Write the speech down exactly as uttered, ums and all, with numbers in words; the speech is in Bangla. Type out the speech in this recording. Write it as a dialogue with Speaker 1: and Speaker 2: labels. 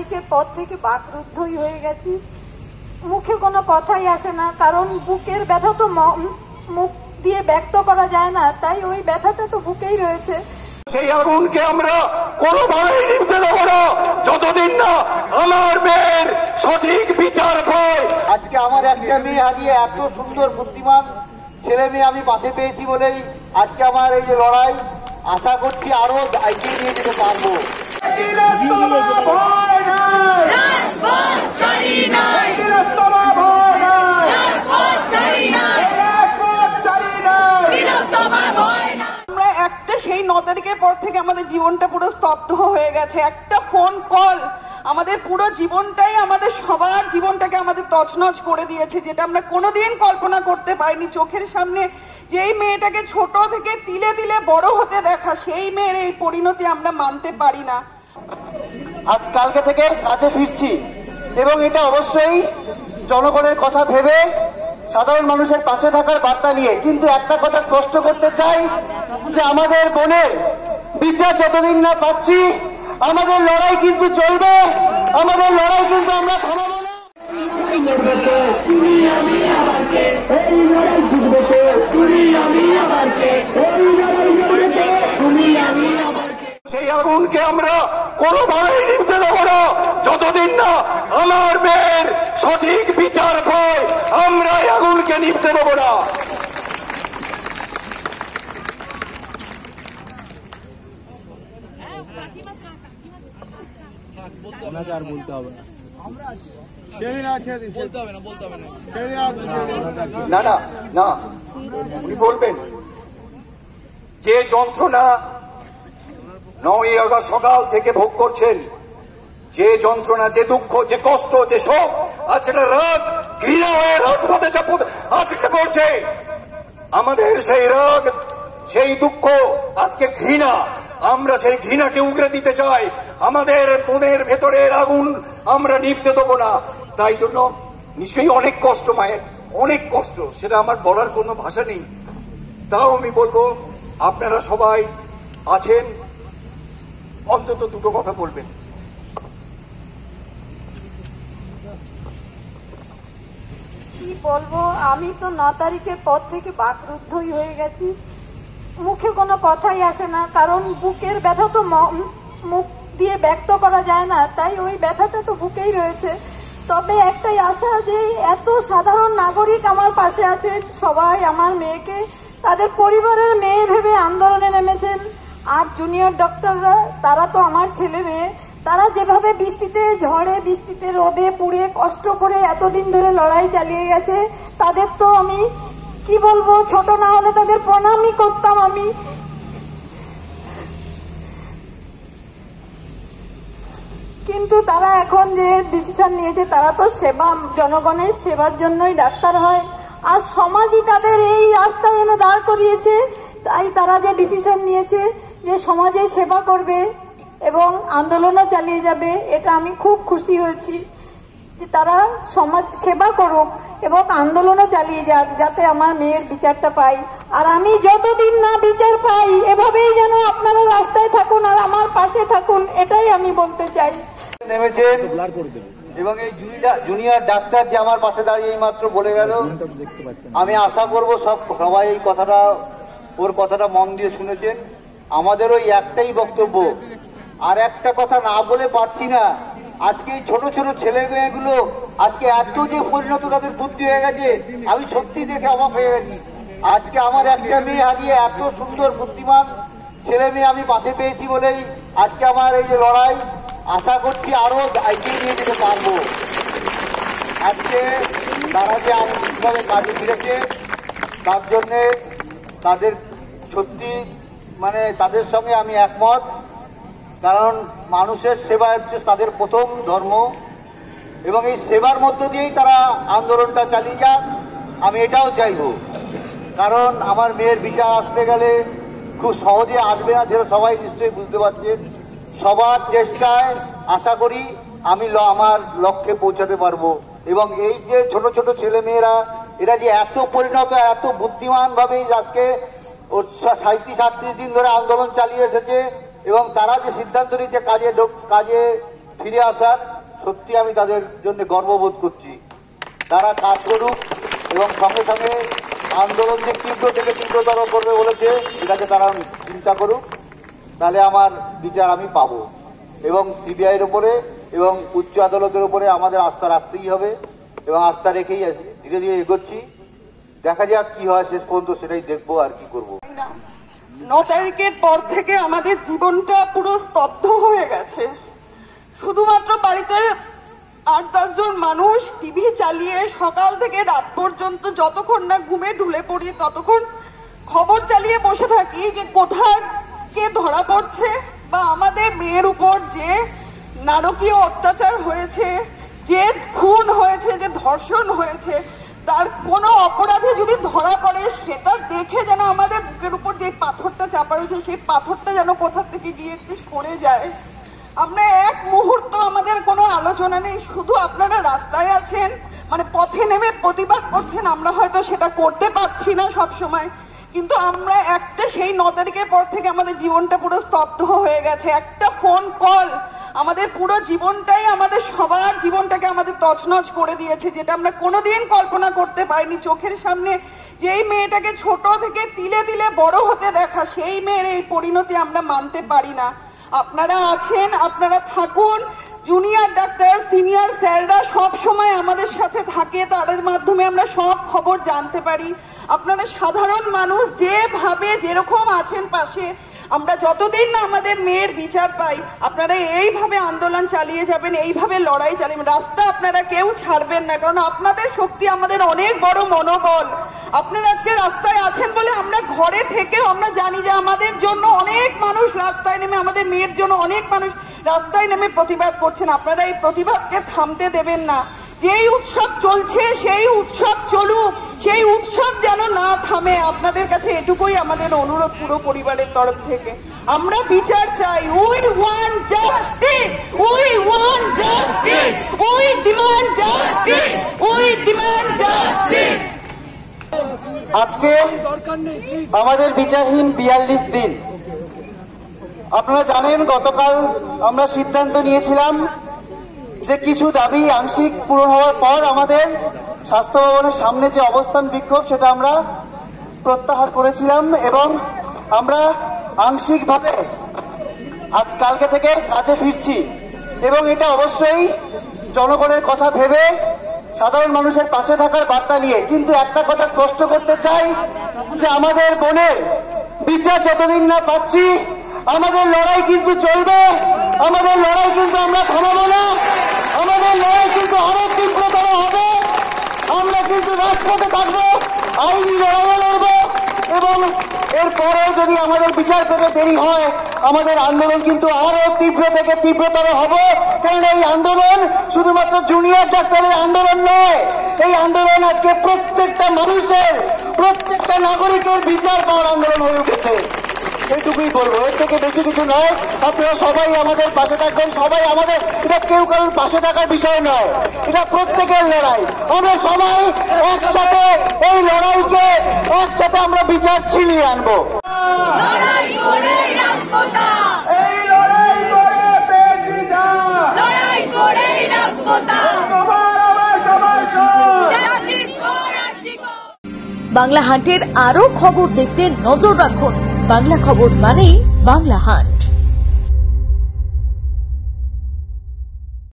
Speaker 1: তারিখের পর থেকে বাকরুদ্ধই হয়ে গেছি। মুখে কোনো কথাই আসে না, কারণ বুকের ব্যথা তো মুখ দিয়ে ব্যক্ত করা যায় না, তাই ওই ব্যথাটা তো বুকেই রয়েছে।
Speaker 2: সেই আগুনকে আমরা কোনোভাবেই নিভতে দেবো না যতদিন না আমার মেয়ের সঠিক বিচার হয়।
Speaker 3: আজকে আমার একটা মেয়ে হারিয়ে এত সুন্দর বুদ্ধিমান ছেলে মেয়ে আমি পাশে পেয়েছি বলেই আজকে আমার এই যে লড়াই, আশা করছি আরো এগিয়ে নিয়ে যেতে পারবো।
Speaker 4: আমরা একটা সেই ন তারিখের পর থেকে আমাদের জীবনটা পুরো স্তব্ধ হয়ে গেছে। একটা ফোন কল আমাদের পুরো জীবনটাই, আমাদের সবার জীবনটাকে আমাদের তছনছ করে দিয়েছে, যেটা আমরা কোনোদিন কল্পনা করতে পারিনি। চোখের সামনে যেই মেয়েটাকে ছোট থেকে তিলে তিলে বড় হতে দেখা, সেই মেয়ের এই পরিণতি আমরা মানতে পারি না।
Speaker 3: আজ কালকে থেকে কাছে ফিরছি এবং এটা অবশ্যই জনগণের কথা ভেবে সাধারণ মানুষের পাশে থাকার বার্তা নিয়ে। কিন্তু একটা কথা স্পষ্ট করতে চাই যে আমাদের বোনের বিচার যতদিন না পাচ্ছি আমাদের লড়াই কিন্তু চলবে, আমাদের লড়াই কিন্তু আমরা থামাবো না।
Speaker 2: সেই আগুনকে আমরা কোনোভাবেই নিভতে দেবো না যতদিন না আমার মেয়ের সঠিক বিচার হয়। আমরা এই আগুনকে নিভতে দেবো না। না না না উনি বলবেন যে যন্ত্রণা নয় আগস্ট সকাল থেকে ভোগ করছেন, যে যন্ত্রণা, যে দুঃখ, যে কষ্ট, যে শোক, আজকে রাগ ঘৃণা হয়ে রাজপথে আজকে পড়ছে। আমাদের সেই রাগ, সেই দুঃখ, আজকে ঘৃণা, আমরা সেই ঘৃণাকে উগরে দিতে চাই। আমাদের মনের ভেতরের আগুন আমরা নিভতে দেবো না। তাই জন্য নিশ্চয়ই অনেক কষ্ট মায়ের, অনেক কষ্ট, সেটা আমার বলার কোনো ভাষা নেই। তাও আমি বলবো আপনারা সবাই আছেন, অন্তত দুটো কথা বলবেন।
Speaker 1: কি বলবো, আমি তো ন তারিখের পর থেকে বাকরুদ্ধই হয়ে গেছি। মুখে কোনো কথাই আসে না, কারণ বুকের ব্যথা তো মুখ দিয়ে ব্যক্ত করা যায় না, তাই ওই ব্যথাটা তো বুকেই রয়েছে। তবে একটাই আশা যে এত সাধারণ নাগরিক আমার পাশে আছে, সবাই আমার মেয়েকে তাদের পরিবারের মেয়ে ভেবে আন্দোলনে নেমেছেন। আর জুনিয়র ডক্টররা, তারা তো আমার ছেলে মেয়ে, তারা যেভাবে বৃষ্টিতে, ঝড়ে বৃষ্টিতে, রোদে পুড়ে কষ্ট করে এতদিন ধরে লড়াই চালিয়ে গেছে, তাদের তো আমি কি বলবো, ছোট না হলে তাদের প্রণামই করতাম আমি। কিন্তু তারা এখন যে ডিসিশন নিয়েছে, তারা তো সেবা, জনগণের সেবার জন্যই ডাক্তার হয়, আর সমাজই তাদের এই রাস্তায় এনে দাঁড় করিয়েছে। তাই তারা যে ডিসিশন নিয়েছে যে সমাজের সেবা করবে এবং আন্দোলনও চালিয়ে যাবে, এটা আমি খুব খুশি হয়েছি যে তারা সমাজ সেবা করুক এবং আন্দোলনও চালিয়ে যাক, যাতে আমার মেয়ের বিচারটা পাই। আর আমি যতদিন না বিচার পাই, এভাবেই যেন আপনারা রাস্তায় থাকুন আর আমার পাশে থাকুন, এটাই আমি বলতে চাই।
Speaker 3: নেমেছেন এবং এই জুনিয়র ডাক্তার যে আমার পাশে দাঁড়িয়ে এই মাত্র বলে গেল, আমি আশা করব সব সবাই এই কথাটা, ওর কথাটা মন দিয়ে শুনেছেন। আমাদের ওই একটাই বক্তব্য, আর একটা কথা না বলে পারছি না। আজকে এই ছোট ছোট ছেলে মেয়েগুলো আজকে এত যে পরিণত তাদের বুদ্ধি হয়ে গেছে, আমি সত্যি দেখে অবাক হয়ে গেছি। আজকে আমার একটা মেয়ে হারিয়ে এত সুন্দর বুদ্ধিমান ছেলে মেয়ে আমি পাশে পেয়েছি বলেই আজকে আমার এই যে লড়াই, আশা করছি আরো এগিয়ে নিয়ে যেতে পারবো। আজকে তারা যে আন্তরিকভাবে কাজে ফিরেছে, তার জন্যে তাদের সত্যি মানে তাদের সঙ্গে আমি একমত। কারণ মানুষের সেবা হচ্ছে তাদের প্রথম ধর্ম এবং এই সেবার মধ্য দিয়েই তারা আন্দোলনটা চালিয়ে যাক, আমি এটাও চাইব। কারণ আমার মেয়ের বিচার আসতে গেলে খুব সহজে আসবে না, সেটা সবাই নিশ্চয়ই বুঝতে পারছেন। সবার চেষ্টায় আশা করি আমি আমার লক্ষ্যে পৌঁছাতে পারবো। এবং এই যে ছোট ছোট ছেলে মেয়েরা, এরা যে এত পরিণত, এত বুদ্ধিমান ভাবে আজকে সাঁত্রিশ আটত্রিশ দিন ধরে আন্দোলন চালিয়ে এসেছে এবং তারা যে সিদ্ধান্ত নিচ্ছে কাজে কাজে ফিরে আসার, সত্যি আমি তাদের জন্য গর্ববোধ করছি। তারা কাজ করুক এবং সঙ্গে সঙ্গে আন্দোলন যে তীব্র থেকে তীব্রতর করবে বলেছে এটাকে তারা চিন্তা করুক, তাহলে আমার বিচার আমি পাবো। এবং সিবিআইয়ের উপরে এবং উচ্চ আদালতের উপরে আমাদের আস্থা রাখতেই হবে এবং আস্থা রেখেই ধীরে ধীরে এগোচ্ছি। দেখা যাক কি হয় শেষ পর্যন্ত, সেটাই দেখবো আর কি করব।
Speaker 4: ন তারিখের পর থেকে আমাদের জীবনটা পুরো স্তব্ধ হয়ে গেছে। শুধুমাত্র বাড়িতে আট দশ জন মানুষ টিভি চালিয়ে সকাল থেকে রাত পর্যন্ত যতক্ষণ না ঘুমে ঢুলে পড়ি ততক্ষণ খবর চালিয়ে বসে থাকি যে কোথায় কে ধরা পড়ছে বা আমাদের মেয়ের উপর যে নারকীয় অত্যাচার হয়েছে, যে খুন হয়েছে, যে ধর্ষণ হয়েছে, তার কোনো অপরাধে যদি ধরা পড়ে সেটা দেখে যেন আমাদের বুকের উপর যে পাথরটা চাপা রয়েছে সেই পাথরটা যেন কোথা থেকে গিয়ে একটু সরে যায়। আমরা এক মুহূর্ত আমাদের কোনো আলোচনা নেই, শুধু আপনারা রাস্তায় আছেন, মানে পথে নেমে প্রতিবাদ করছেন। আমরা হয়তো সেটা করতে পারছি না সব সময়, কিন্তু আমরা একটা সেই ন তারিখের পর থেকে আমাদের জীবনটা পুরো স্তব্ধ হয়ে গেছে। একটা ফোন কল আমাদের পুরো জীবনটাই, আমাদের সবার জীবনটাকে আমাদের তছনছ করে দিয়েছে, যেটা আমরা কোনোদিন কল্পনা করতে পারিনি। চোখের সামনে যেই মেয়েটাকে ছোট থেকে তিলে তিলে বড় হতে দেখা, সেই মেয়ের এই পরিণতি আমরা মানতে পারি না। আপনারা আছেন, আপনারা থাকুন। জুনিয়র ডাক্তার, সিনিয়র স্যাররা সব সময় আমাদের সাথে থাকে, তাদের মাধ্যমে আমরা সব খবর জানতে পারি। আপনারা সাধারণ মানুষ যেভাবে যেরকম আছেন পাশে, আমরা যতদিন না আমাদের মেয়ের বিচার পাই আপনারা এইভাবে আন্দোলন চালিয়ে যাবেন, এইভাবে লড়াই চালিয়ে রাস্তা আপনারা কেউ ছাড়বেন না, কারণ আপনাদের শক্তি আমাদের অনেক বড় মনোবল। আপনারা আজকে রাস্তায় আছেন বলে আমরা ঘরে থেকেও আমরা জানি যে আমাদের জন্য অনেক মানুষ রাস্তায় নেমে, আমাদের মেয়ের জন্য অনেক মানুষ রাস্তায় নেমে প্রতিবাদ করছেন। আপনারা এই প্রতিবাদকে থামতে দেবেন না। যেই উৎসব চলছে সেই উৎসব চলুক, সেই উৎসব যেন না থামে। আপনাদের কাছে এটুকুই আমাদের অনুরোধ পুরো পরিবারের তরফ থেকে। আমরা বিচার চাই। We want justice, we want justice, we demand justice, we demand justice.
Speaker 3: আজকে আমাদের বিচারহীন বিয়াল্লিশ দিন। আপনারা জানেন গতকাল আমরা সিদ্ধান্ত নিয়েছিলাম যে কিছু দাবি আংশিক পূরণ হওয়ার পর আমাদের স্বাস্থ্য ভবনের সামনে যে অবস্থান বিক্ষোভ সেটা আমরা প্রত্যাহার করেছিলাম এবং আমরা আংশিকভাবে আজ কালকে থেকে কাজে ফিরছি এবং এটা অবশ্যই জনগণের কথা ভেবে সাধারণ মানুষের পাশে থাকার বার্তা নিয়ে। কিন্তু একটা কথা স্পষ্ট করতে চাই যে আমাদের বোনের বিচার যতদিন না পাচ্ছি আমাদের লড়াই কিন্তু চলবে, আমাদের লড়াই কিন্তু আমরা থামাবো না, আমাদের লড়াই কিন্তু আরো তীব্রতর হবে। আমরা কিন্তু রাজপথে থাকবো, আইনি লড়াইও লড়বো এবং এরপরেও যদি আমাদের বিচার পেতে দেরি হয় আমাদের আন্দোলন কিন্তু আরো তীব্র থেকে তীব্রতর হবে। কারণ এই আন্দোলন শুধুমাত্র জুনিয়র ডাক্তারের আন্দোলন নয়, এই আন্দোলন আজকে প্রত্যেকটা মানুষের, প্রত্যেকটা নাগরিকের বিচার পাওয়ার আন্দোলন হয়ে উঠেছে। এইটুকুই বলবো, এর থেকে বেশি কিছু নয়। আপনারা সবাই আমাদের পাশে থাকবেন, সবাই আমাদের, এটা কেউ কারোর পাশে থাকার বিষয় নয়, এটা প্রত্যেকের লড়াই। আমরা সবাই একসাথে এই লড়াইকে একসাথে আমরা বিচার ছিনিয়ে আনবো।
Speaker 5: বাংলা হান্টের আরো খবর দেখতে নজর রাখুন। বাংলা খবর মানেই বাংলা হান্ট।